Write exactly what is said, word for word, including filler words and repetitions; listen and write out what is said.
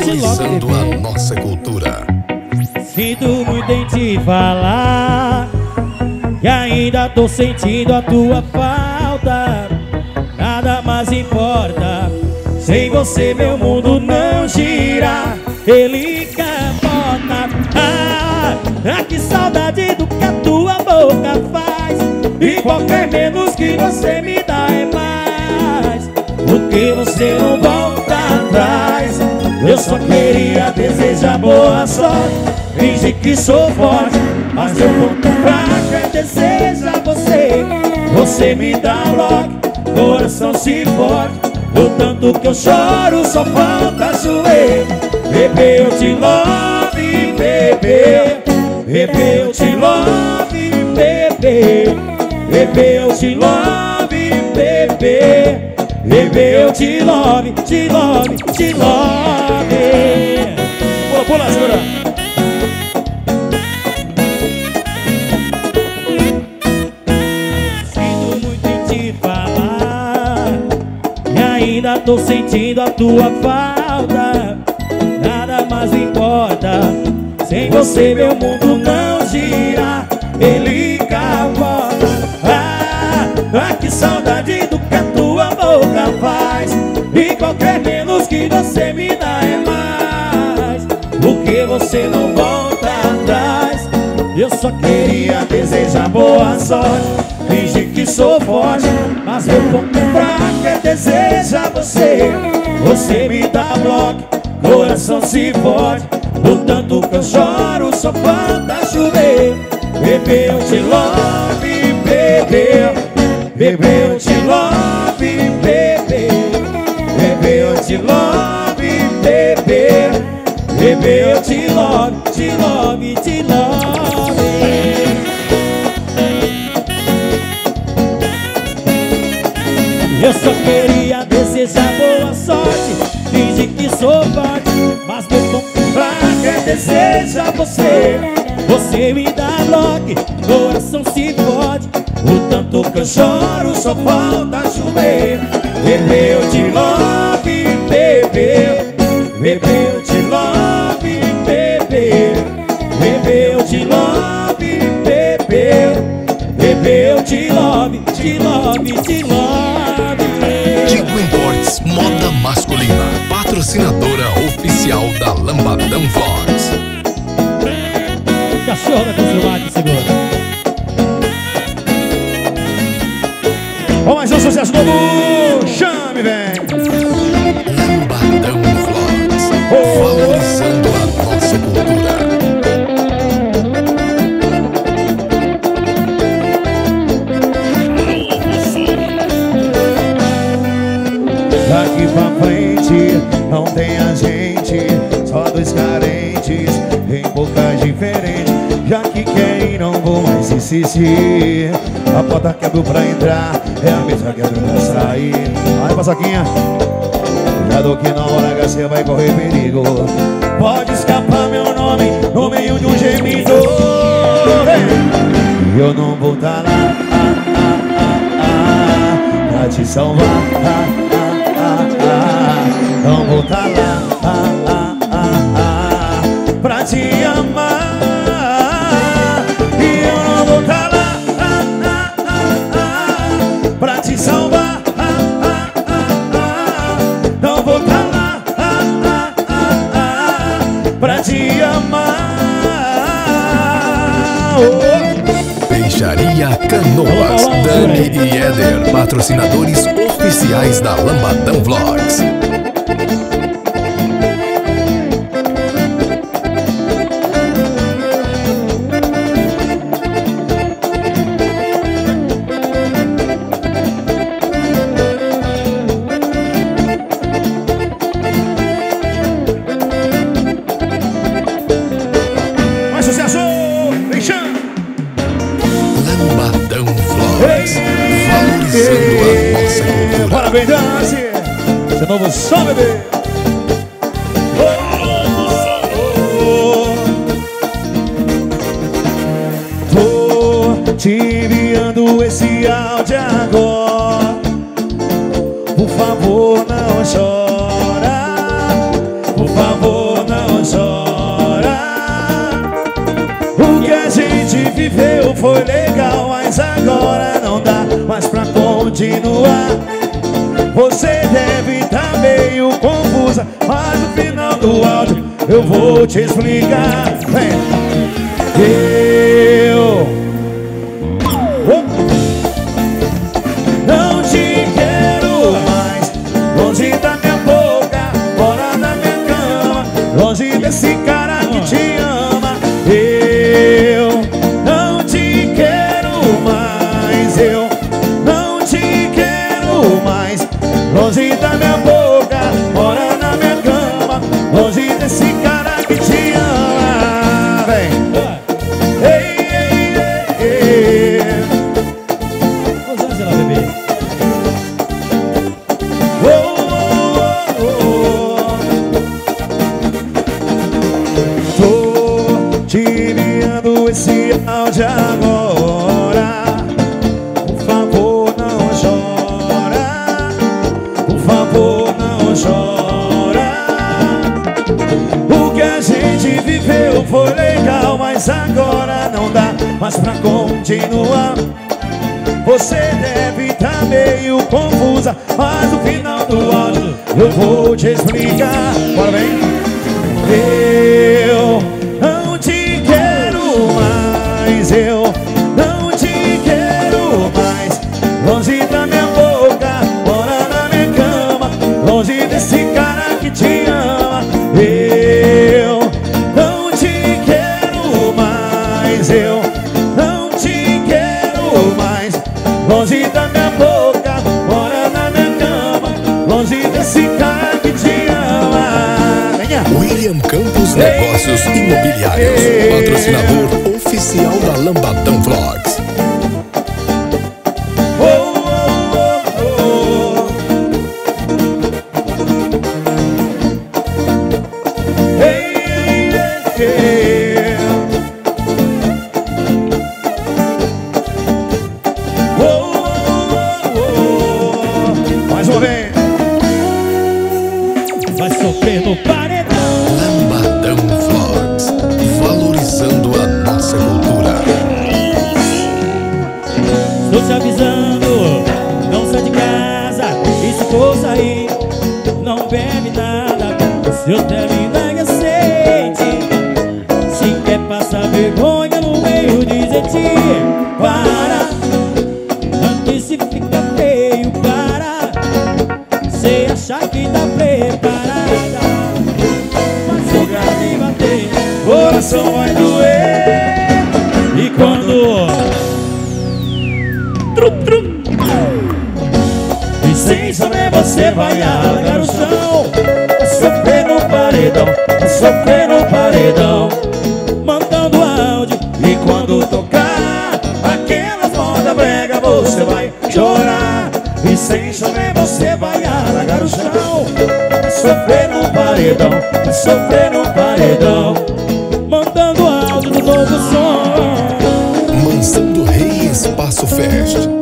Valorizando a nossa cultura. Sinto muito em te falar que ainda tô sentindo a tua falta. Nada mais importa, sem você meu mundo não gira. Ele capota. Ah, ah, que saudade do que a tua boca faz. E qualquer menos que você me dá é mais. Porque você não volta atrás. Eu só queria desejar boa sorte, fingir que sou forte, mas meu ponto fraco é desejar você. Você me dá logo, coração se fode. O tanto que eu choro só falta chover. Bebê, eu te love, bebê. Bebê, eu te love, bebê. Bebê, eu te love, bebê. Bebê, eu te love, te love, te love. Pula, pula, segura. Sinto muito em te falar e ainda tô sentindo a tua falta. Nada mais importa, sem você meu mundo não gira. Ele capota. Ah, ah, que saudade do que a tua boca faz. E qualquer menos que você me dá é mais. Porque você não volta atrás. Eu só queria desejar boa sorte, fingir que sou forte, mas meu ponto fraco é desejar você. Você me dá bloco, coração se fode. Do tanto que eu choro só falta chover. Bebê, eu te love, bebê. Bebê, eu te love, bebê. Bebê, eu te love, bebê. Bebê, eu te love, te love, te love. Eu só queria desejar boa sorte, fingir que sou forte, mas meu ponto fraco é desejar você. Você me dá bloco, coração se fode. O tanto que eu choro só falta chover. Bebê, eu te love, bebê. Bebê, eu te love, bebê. Bebê, eu te love, bebê. Bebê, eu te love, te love, te love. Tigo Imports Moda Masculina, patrocinadora oficial da Lambadão Vlogs. Cachorro da Consulado, segura. Vamos mais um sucesso novo. Chame, vem. Lambadão Vlogs, valorizando a nossa cultura. Daqui pra frente não tem a gente, só dois carentes em bocas diferentes. Já que quem não vou mais insistir. A porta que abriu pra entrar é a mesma que abriu pra sair. Vai, Paçoquinha. Cuidado que na hora H você vai correr perigo. Pode escapar meu nome no meio de um gemido. E eu não vou tá lá ah, ah, ah, ah, pra te salvar ah, ah, ah, ah. Não vou tá lá ah, ah, ah, ah, pra te amar. E eu não vou tá lá ah, ah, ah, ah, pra te salvar ah, ah, ah, ah. Não vou tá lá ah, ah, ah, ah, pra te amar. Oh. Peixaria Canoas, Dani e Éder, patrocinadores oficiais da Lambadão Vlogs. Mais sucesso! Vem, chão! Lambadão Vlogs, valorizando a nossa cultura. Bora, bem, dance! Esse novo som, bebê! Tô te enviando esse áudio agora. Por favor, não chora. Por favor, continuar. Você deve estar meio confusa, mas no final do áudio eu vou te explicar. Vem. Eu não te quero mais, longe da minha boca, fora da minha cama, longe desse cara que te ama. Eu não te quero mais, eu não te quero mais, longe da minha boca, fora da minha cama, longe desse cara que te ama. Vem. Ei, ei, ei, ei. Quantos anos ela, bebê? Oh, oh, oh, oh. Tô te enviando esse áudio agora. Por favor, não chora. Por favor, não chora. O que a gente viveu foi legal, mas agora não dá mais pra continuar. Você deve estar meio confusa, mas no final do áudio eu vou te explicar. Bora, vem. Eu não te quero mais, eu não te quero mais, longe da minha boca, fora da minha cama, longe desse cara que te ama. Eu não te quero mais, eu não te quero mais, longe da minha boca, fora da minha cama, longe desse cara que te ama. Venha. William Campos Negócios Imobiliários, patrocinador oficial da Lambadão Vlogs. Oh, oh, oh, oh. Ei, ei, ei, ei. Oh, oh, oh, oh. Mais uma vez. Vai sofrer no paredão. Lambadão Vlogs, valorizando a nossa cultura. Estou te avisando, não sai de casa. E se for sair, não bebe nada. Se eu terminar que aceite. Se quer passar vergonha no meio de gente, para. Antes se fica feio, para. Cê achar que tá preparada, mas se me bater, Coração vai doer. e quando tru, tru, e sem saber você vai alargar o chão, vai sofrer no paredão, vai sofrer no paredão, mandando áudio. E quando tocar aquelas moda brega, você vai chorar. E sem chover você vai alargar o chão, vai sofrer no paredão, vai sofrer no paredão. Mandando áudio do novo som. Mansão do Rei Espaço Fest.